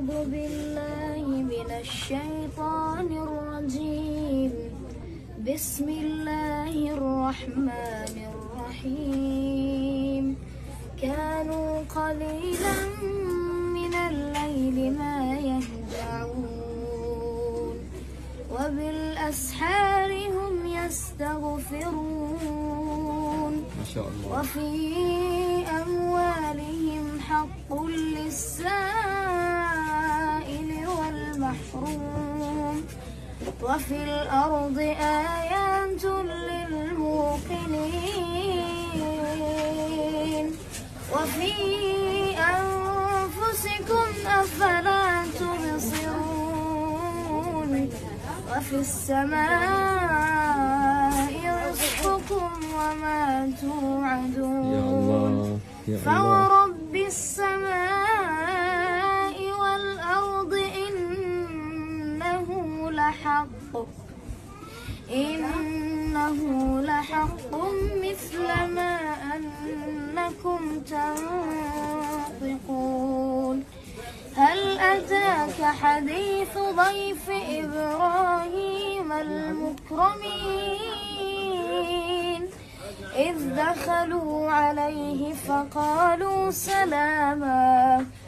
أعوذ بالله من الشيطان الرجيم. بسم الله الرحمن الرحيم. كانوا قليلا من الليل ما يهجعون وبالأسحار هم يستغفرون. ما شاء الله. وفي أموالهم حق للسائل والمحروم وفي الأرض آيات للموقنين وفي أنفسكم أفلا تبصرون. وفي السماء رزقكم وما توعدون. يا الله يا الله. فورب السماء والأرض إنه لحق مثل ما أنكم تنطقون. هل أتاك حديث ضيف إبراهيم المكرمين إذ دخلوا عليه فقالوا سلاما